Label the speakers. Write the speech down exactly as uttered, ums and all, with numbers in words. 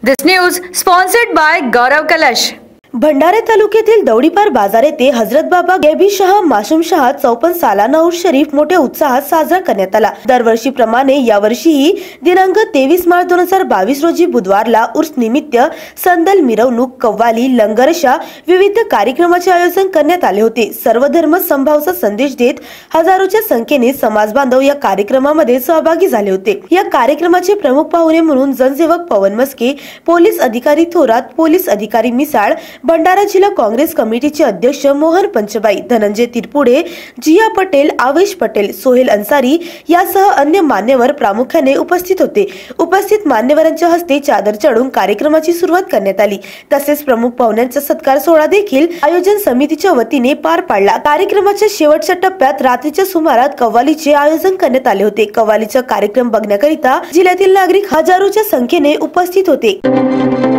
Speaker 1: This news sponsored by Gaurav Kalash.
Speaker 2: Bhandara तालुक्यातील दौडीपार बाजार येथे हजरत बाबा गैबी शाह मासूम शाह चौपन्न सालाना उर्स शरीफ मोठ्या उत्साहात साजरा करण्यात आला। दरवर्षीप्रमाणे यावर्षीही दिनांक तेवीस मार्च दोन हजार बावीस रोजी बुधवारला उर्स निमित्त संदल मिरवणूक, कव्वाली, लंगर अशा विविध कार्यक्रमाचे आयोजन करण्यात आले होते। सर्व धर्म समभावाचा संदेश देत हजारोच्या संख्येने समाज बांधव या कार्यक्रमामध्ये सहभागी झाले होते। या कार्यक्रमाचे प्रमुख पाहुणे म्हणून जनसेवक पवन मस्के, पोलीस अधिकारी थोरात, पोलीस अधिकारी मिसाळ, भंडारा जिल्हा काँग्रेस कमिटीचे अध्यक्ष मोहन पंचबाई, धनंजय तिरपुडे, जिया पटेल, आवेश पटेल, सोहेल अन्सारी यासह अन्य मान्यवर प्रामुख्याने उपस्थित होते। उपस्थित मान्यवरांच्या हस्ते चादर चढवून कार्यक्रमाची सुरुवात करण्यात आली। तसेच प्रमुख पाहुण्यांचा सत्कार सोहळा देखील आयोजन समितीच्या वतीने पार पाडला। कार्यक्रमाच्या शेवटच्या टप्प्यात रात्रीच्या सुमारास कव्वालीचे आयोजन करण्यात आले होते। कव्वालीचा कार्यक्रम बघण्याकरिता जिल्ह्यातील नागरिक हजारोच्या संख्येने उपस्थित होते।